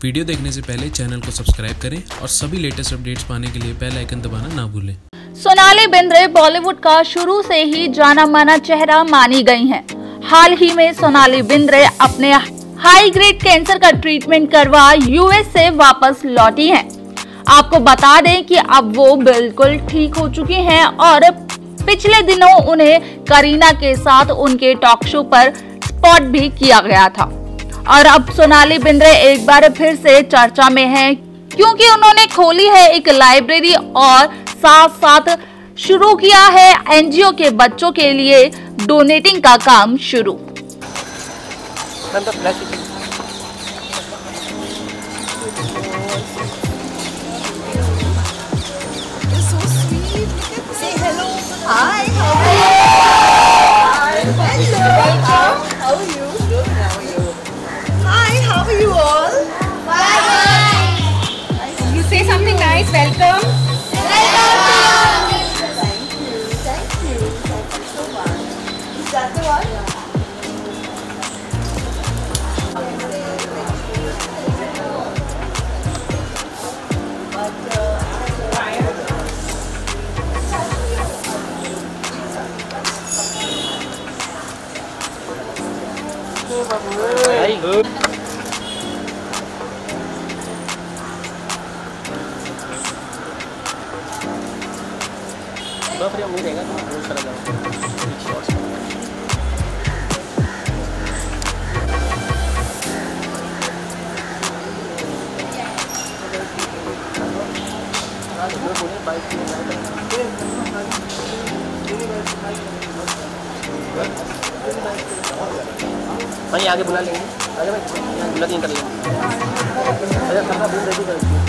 Video देखने से पहले चैनल को सब्सक्राइब करें और सभी लेटेस्ट अपडेट्स पाने के लिए बेल आइकन दबाना ना भूलें। सोनाली बेंद्रे बॉलीवुड का शुरू से ही जाना माना चेहरा मानी गई हैं। हाल ही में सोनाली बेंद्रे अपने हाई ग्रेड कैंसर का ट्रीटमेंट करवा यूएस से वापस लौटी हैं। आपको बता दें कि अब वो बिल्कुल ठीक हो चुकी हैं और पिछले दिनों उन्हें करीना के साथ उनके टॉक शो पर स्पॉट भी किया गया था। और अब सोनाली बेंद्रे एक बार फिर से चर्चा में हैं क्योंकि उन्होंने खोली है एक लाइब्रेरी और साथ साथ शुरू किया है एनजीओ के बच्चों के लिए डोनेटिंग का काम शुरू। Hi, how are you? Hello. How are you? Good. How are you? Hi, how are you all? Bye. You say something nice. Welcome. Welcome. Thank you. Thank you. Thank you so much. Is that the one? Very good. फिर हम नहीं रहेगा तो बहुत सारा जाओ। भाई आगे बुला लेंगे। अरे भाई बुला दिन कर लेंगे। अरे सबका बिल रेडी कर दीजिए।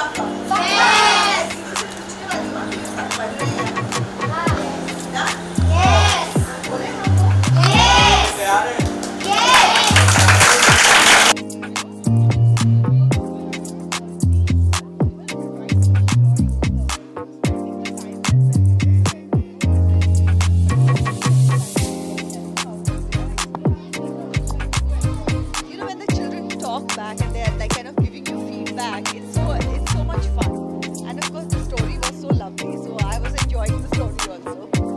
Back and they're like kind of giving you feedback. It's so much fun, and of course the story was so lovely, so I was enjoying the story also.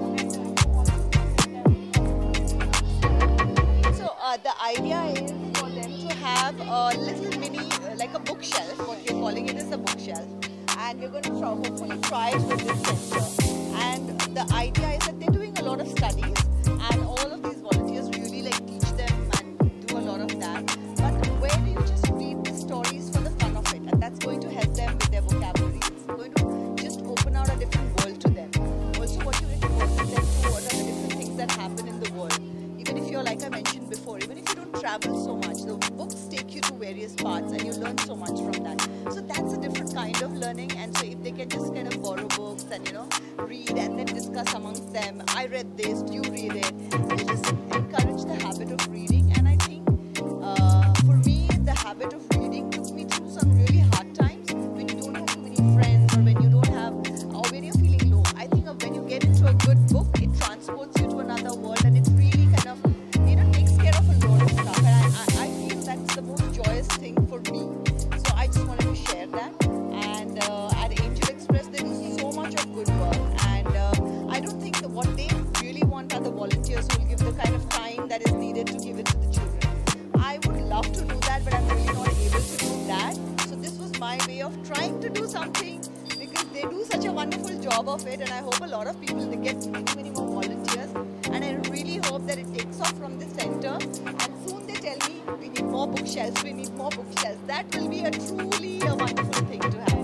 So the idea is for them to have a little mini like a bookshelf. What we're calling it is a bookshelf, and we're going to hopefully try it with this center. And the idea is that they're doing a lot of studies, and all of these volunteers really like teach them and do a lot of that. Where do you just read the stories for the fun of it, and that's going to help them with their vocabulary. It's going to just open out a different world to them. Also, what you expose them to, what are the different things that happen in the world. Even if you're, like I mentioned before, even if you don't travel so much, the books take you to various parts and you learn so much from that. So that's a different kind of learning, and so if they can just kind of borrow books and read and then discuss amongst them, I read this, you read it, you just encourage the habit of reading. And I think for me, the habit of reading took me through some really hard times when you don't have too many friends, or when you don't have, or when you're feeling low. I think when you get into a good book, it transports you to another world, and it really kind of takes care of a lot of stuff, and I feel that's the most joyous thing for me. So I just wanted to share that. And at Angel Express they do so much of good work, and I don't think that what they really want are the volunteers who will give the kind of time that is needed to give it to the children. I would love to do that, but I'm really not able to do that. So this was my way of trying to do something, because they do such a wonderful job of it, and I hope a lot of people get many more volunteers, and I really hope that it takes off from this center, and soon they tell me we need more bookshelves, we need more bookshelves. That will be truly a wonderful thing to happen.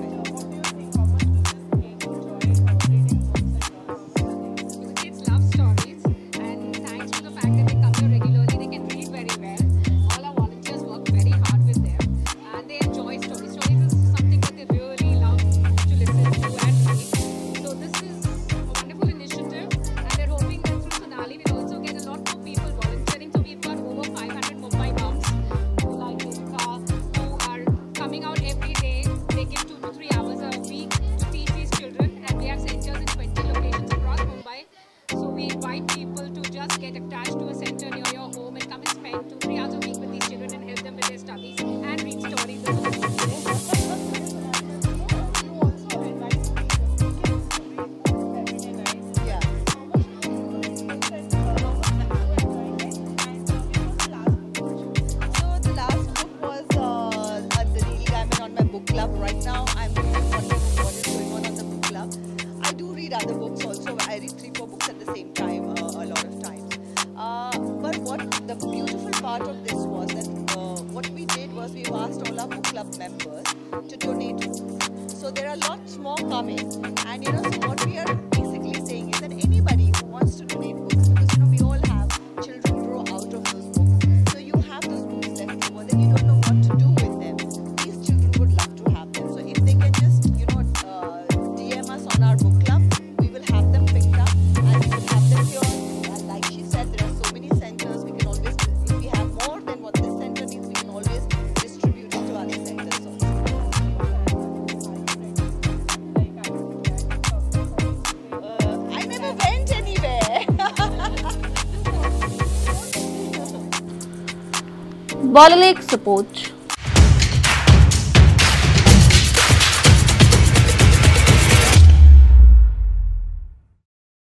Kids love stories, and thanks to the fact that they come here regularly, they can read very well. All our volunteers work very hard with them, and they enjoy stories. Stories is something that they really love to listen to and read. So this is a wonderful initiative, and they're hoping that through Sonali we'll also get a lot more people volunteering. So we've got over 500 Mumbai moms who like Deepika, who are coming out every day, taking 2 to 3 hours a week to teach these children, and we have centers in 20 locations across Mumbai. So we invite people to just get attached to a center near your home and come and spend 2-3 hours a week with these children and help them with their studies and read stories. Right now I'm really wondering what is going on the book club. I do read other books also. I read 3-4 books at the same time a lot of times. But what the beautiful part of this was that what we did was we asked all our book club members to donate books. So there are lots more coming, and so what we are basically saying is that anybody who wants to donate books, because we all have children grow out of those books, so you have those books left over, then you don't know what to do with them. These children would love to have them, so if they can just DM us on our book club, we will have them picked up and we will have them here. And like she said, there are so many centers. We can always, if we have more than what this center needs, we can always distribute it to other centers also. I never went anywhere. Bollywood support.